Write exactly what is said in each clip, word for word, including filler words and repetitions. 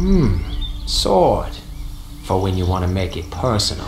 Sword. For when you want to make it personal.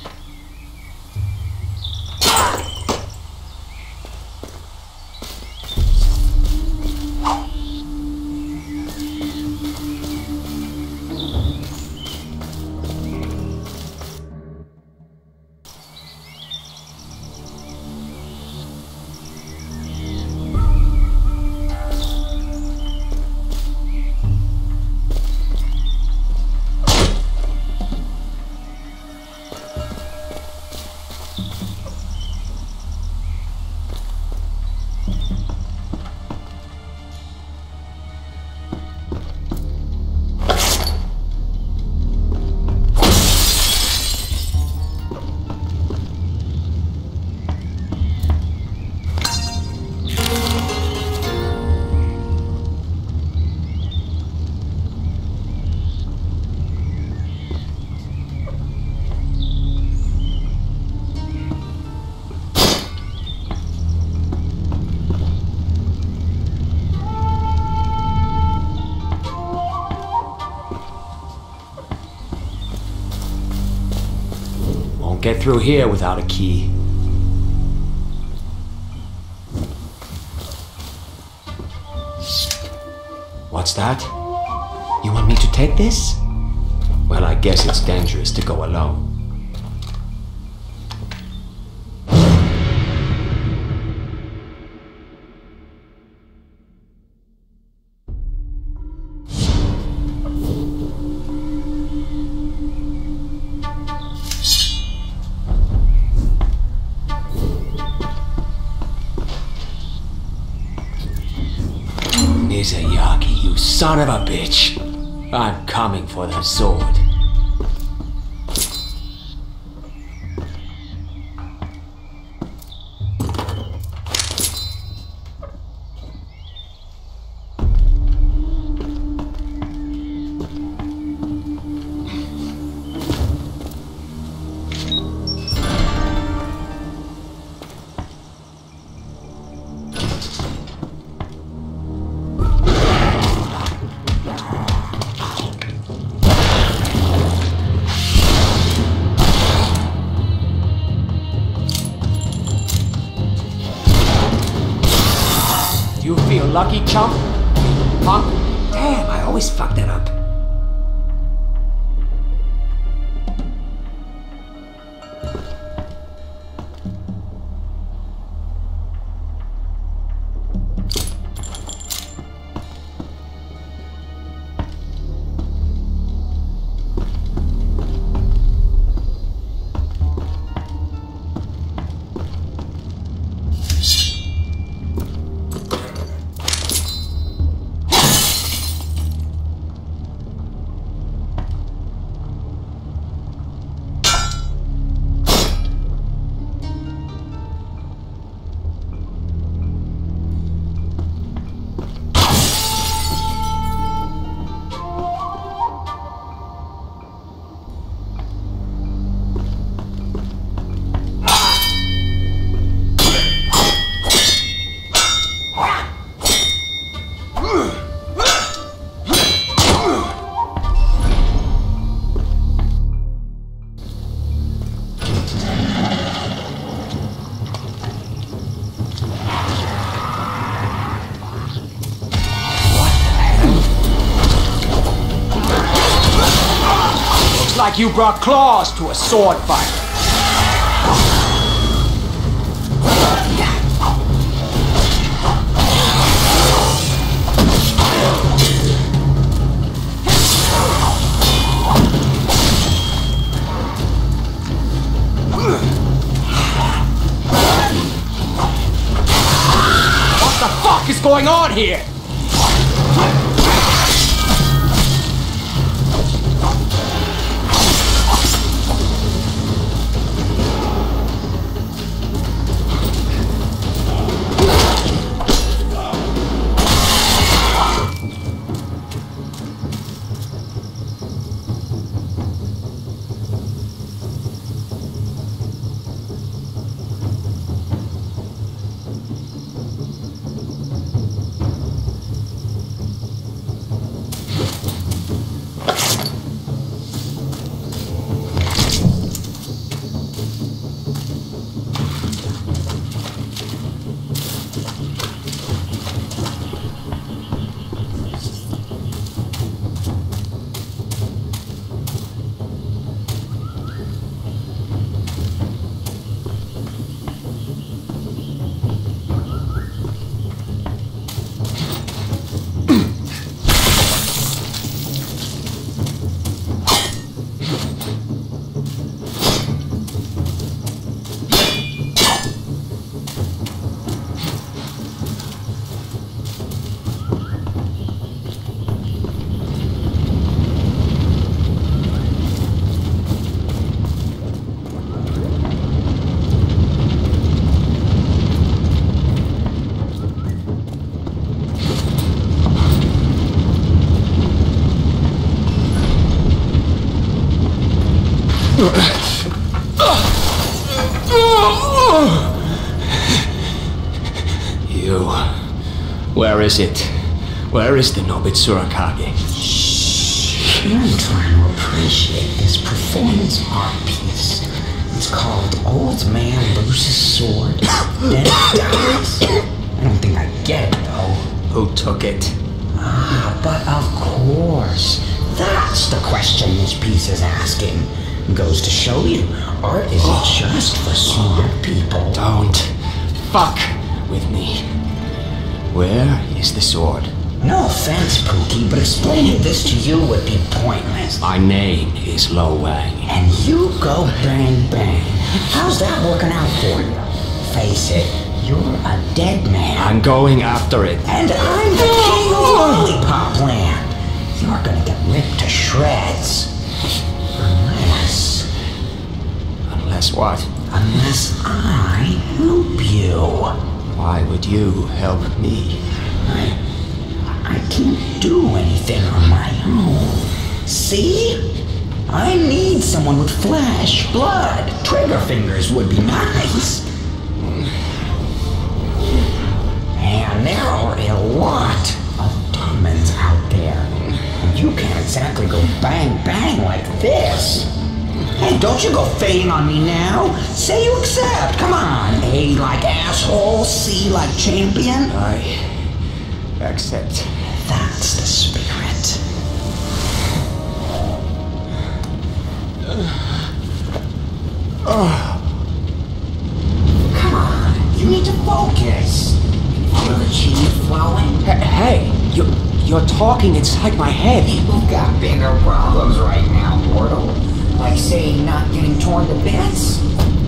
Get through here without a key. What's that? You want me to take this? Well, I guess it's dangerous to go alone. Mizuyaki, you son of a bitch! I'm coming for that sword. You feel lucky, chump? Punk? Damn, I always fuck that up. Like you brought claws to a sword fight. What the fuck is going on here? You... Where is it? Where is the Nobitsura Kage? Shh. I'm trying to appreciate this performance art piece. It's called Old Man Loses Sword, Then Dies. I don't think I get it, though. Who took it? Ah, but of course. That's the question this piece is asking. Goes to show you, art isn't oh. just for smart people. Don't fuck with me. Where is the sword? No offense, Pookie, but explaining this to you would be pointless. My name is Lo Wang. And you go bang bang. How's that working out for you? Face it, you're a dead man. I'm going after it. And I'm the king of Lollipop Land. You're gonna get ripped to shreds. Unless... Unless what? Unless I help you. Why would you help me? I... I can't do anything on my own. See? I need someone with flesh, blood. Trigger fingers would be nice. And there are a lot of demons out there. And you can't exactly go bang bang like this. Hey, don't you go fading on me now. Say you accept. Come on. A like asshole, C like champion. I accept. That's the spirit. Oh. Come on, you need to focus. Feel the chi flowing? Hey, you, you're talking inside my head. You've got bigger problems right now, mortal. Like, say, not getting torn to bits.